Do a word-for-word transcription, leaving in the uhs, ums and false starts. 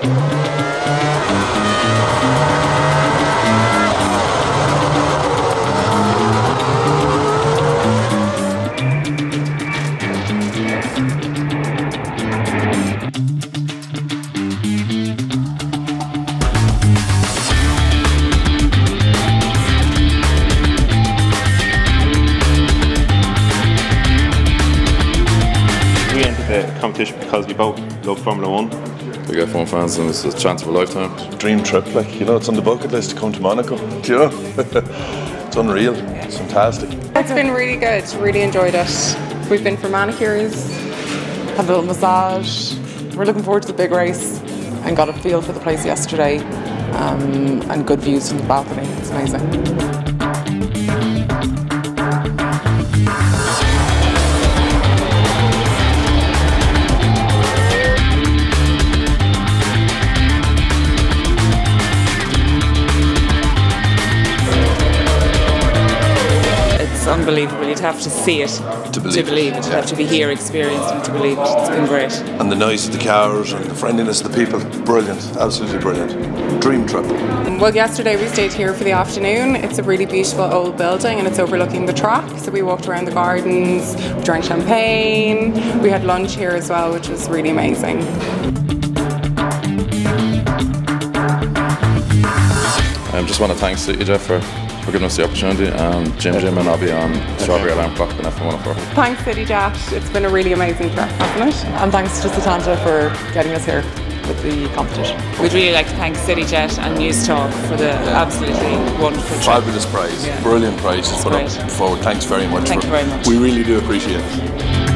The competition because we both love Formula One. We get F one fans and it's a chance of a lifetime. Dream trip, like, you know, it's on the bucket list to come to Monaco. Do you know? It's unreal. It's fantastic. It's been really good. Really enjoyed it. We've been for manicures, had a little massage. We're looking forward to the big race and got a feel for the place yesterday, um, and good views from the balcony. It's amazing. It's unbelievable. You'd have to see it To believe to it. believe it. You'd have to be here, experiencing it to believe it. It's been great. And the noise of the cars and the friendliness of the people, brilliant, absolutely brilliant. Dream trip. Well, yesterday we stayed here for the afternoon. It's a really beautiful old building and it's overlooking the track. So we walked around the gardens, we drank champagne, we had lunch here as well, which was really amazing. I um, just want to thank CityJet for, for giving us the opportunity, and Jim Jim and I'll be on Strawberry Alarm Clock and F one oh four. Thanks CityJet. It's been a really amazing trip, hasn't it? And thanks to Satanta for getting us here with the competition. We'd really like to thank CityJet and News Talk for the absolutely wonderful trip. Fabulous prize, Yeah. brilliant prize to put great. up forward. Thanks very much. Thank for, you very much. We really do appreciate it.